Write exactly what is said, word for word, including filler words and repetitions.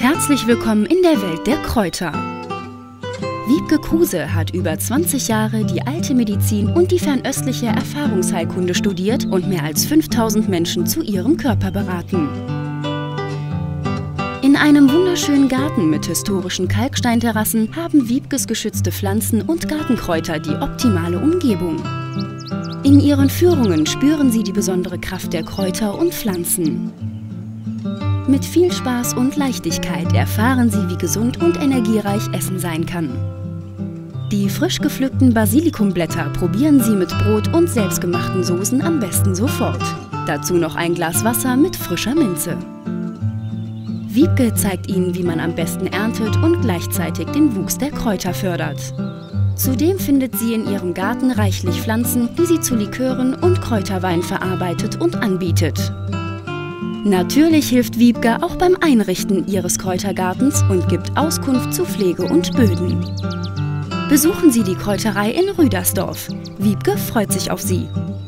Herzlich willkommen in der Welt der Kräuter. Wiebke Kruse hat über zwanzig Jahre die alte Medizin und die fernöstliche Erfahrungsheilkunde studiert und mehr als fünftausend Menschen zu ihrem Körper beraten. In einem wunderschönen Garten mit historischen Kalksteinterrassen haben Wiebkes geschützte Pflanzen und Gartenkräuter die optimale Umgebung. In ihren Führungen spüren Sie die besondere Kraft der Kräuter und Pflanzen. Mit viel Spaß und Leichtigkeit erfahren Sie, wie gesund und energiereich Essen sein kann. Die frisch gepflückten Basilikumblätter probieren Sie mit Brot und selbstgemachten Soßen am besten sofort. Dazu noch ein Glas Wasser mit frischer Minze. Wiebke zeigt Ihnen, wie man am besten erntet und gleichzeitig den Wuchs der Kräuter fördert. Zudem findet sie in ihrem Garten reichlich Pflanzen, die sie zu Likören und Kräuterwein verarbeitet und anbietet. Natürlich hilft Wiebke auch beim Einrichten ihres Kräutergartens und gibt Auskunft zu Pflege und Böden. Besuchen Sie die Kräuterei in Rüdersdorf. Wiebke freut sich auf Sie.